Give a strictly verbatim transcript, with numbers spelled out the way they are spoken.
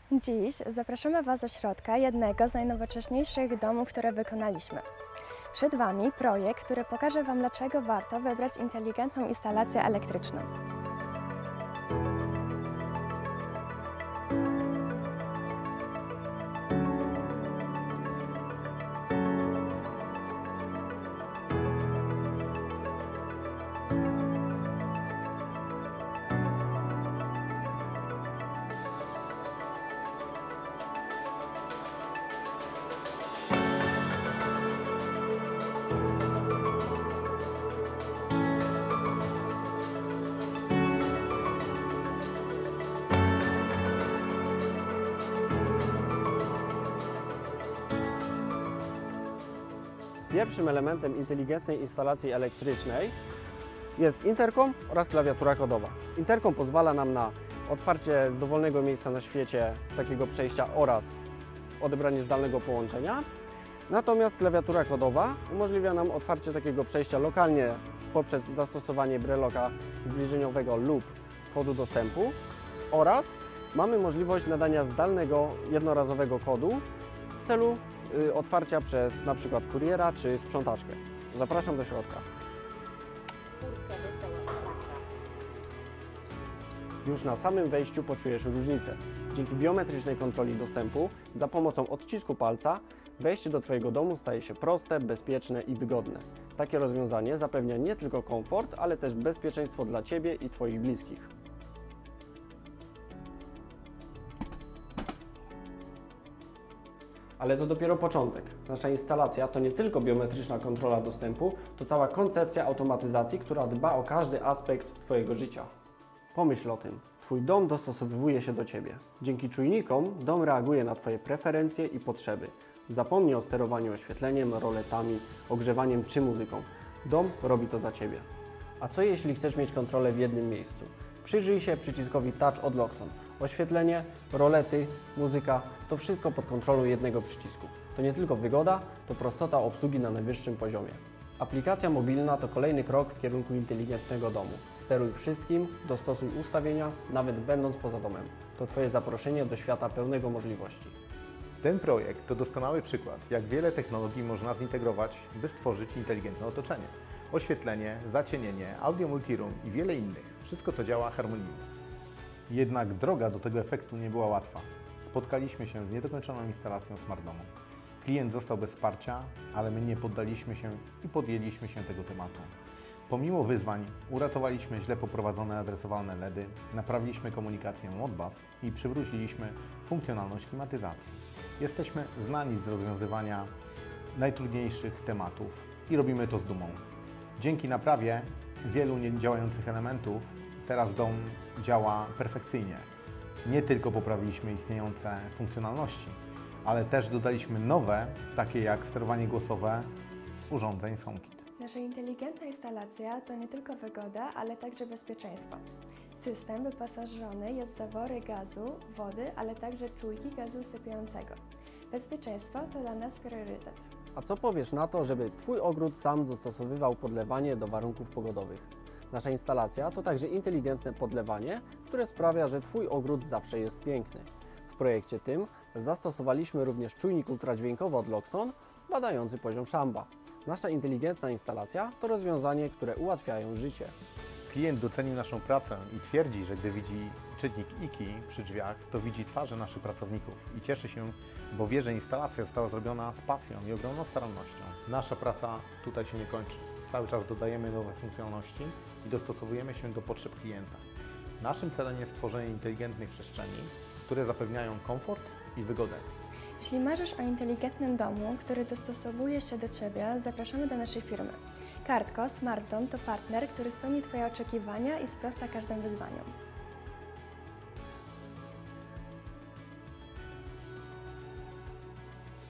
Dziś zapraszamy Was do środka jednego z najnowocześniejszych domów, które wykonaliśmy. Przed Wami projekt, który pokaże Wam, dlaczego warto wybrać inteligentną instalację elektryczną. Pierwszym elementem inteligentnej instalacji elektrycznej jest interkom oraz klawiatura kodowa. Interkom pozwala nam na otwarcie z dowolnego miejsca na świecie takiego przejścia oraz odebranie zdalnego połączenia. Natomiast klawiatura kodowa umożliwia nam otwarcie takiego przejścia lokalnie poprzez zastosowanie breloka zbliżeniowego lub kodu dostępu oraz mamy możliwość nadania zdalnego jednorazowego kodu w celu otwarcia przez na przykład kuriera czy sprzątaczkę. Zapraszam do środka. Już na samym wejściu poczujesz różnicę. Dzięki biometrycznej kontroli dostępu za pomocą odcisku palca wejście do Twojego domu staje się proste, bezpieczne i wygodne. Takie rozwiązanie zapewnia nie tylko komfort, ale też bezpieczeństwo dla Ciebie i Twoich bliskich. Ale to dopiero początek. Nasza instalacja to nie tylko biometryczna kontrola dostępu, to cała koncepcja automatyzacji, która dba o każdy aspekt Twojego życia. Pomyśl o tym. Twój dom dostosowuje się do Ciebie. Dzięki czujnikom dom reaguje na Twoje preferencje i potrzeby. Zapomnij o sterowaniu oświetleniem, roletami, ogrzewaniem czy muzyką. Dom robi to za Ciebie. A co jeśli chcesz mieć kontrolę w jednym miejscu? Przyjrzyj się przyciskowi Touch od Loxon. Oświetlenie, rolety, muzyka to wszystko pod kontrolą jednego przycisku. To nie tylko wygoda, to prostota obsługi na najwyższym poziomie. Aplikacja mobilna to kolejny krok w kierunku inteligentnego domu. Steruj wszystkim, dostosuj ustawienia, nawet będąc poza domem. To Twoje zaproszenie do świata pełnego możliwości. Ten projekt to doskonały przykład, jak wiele technologii można zintegrować, by stworzyć inteligentne otoczenie. Oświetlenie, zacienienie, audio multiroom i wiele innych. Wszystko to działa harmonijnie. Jednak droga do tego efektu nie była łatwa. Spotkaliśmy się z niedokończoną instalacją Smart Domu. Klient został bez wsparcia, ale my nie poddaliśmy się i podjęliśmy się tego tematu. Pomimo wyzwań uratowaliśmy źle poprowadzone adresowalne LEDy, naprawiliśmy komunikację Modbus i przywróciliśmy funkcjonalność klimatyzacji. Jesteśmy znani z rozwiązywania najtrudniejszych tematów i robimy to z dumą. Dzięki naprawie wielu niedziałających elementów teraz dom działa perfekcyjnie. Nie tylko poprawiliśmy istniejące funkcjonalności, ale też dodaliśmy nowe, takie jak sterowanie głosowe urządzeń z HomeKit. Nasza inteligentna instalacja to nie tylko wygoda, ale także bezpieczeństwo. System wyposażony jest w zawory gazu, wody, ale także czujki gazu sypiającego. Bezpieczeństwo to dla nas priorytet. A co powiesz na to, żeby Twój ogród sam dostosowywał podlewanie do warunków pogodowych? Nasza instalacja to także inteligentne podlewanie, które sprawia, że Twój ogród zawsze jest piękny. W projekcie tym zastosowaliśmy również czujnik ultradźwiękowy od Loxon, badający poziom szamba. Nasza inteligentna instalacja to rozwiązanie, które ułatwiają życie. Klient docenił naszą pracę i twierdzi, że gdy widzi czytnik I K I przy drzwiach, to widzi twarze naszych pracowników i cieszy się, bo wie, że instalacja została zrobiona z pasją i ogromną starannością. Nasza praca tutaj się nie kończy. Cały czas dodajemy nowe funkcjonalności i dostosowujemy się do potrzeb klienta. Naszym celem jest stworzenie inteligentnych przestrzeni, które zapewniają komfort i wygodę. Jeśli marzysz o inteligentnym domu, który dostosowuje się do Ciebie, zapraszamy do naszej firmy. Kartko Smart Dom to partner, który spełni Twoje oczekiwania i sprosta każdym wyzwaniom.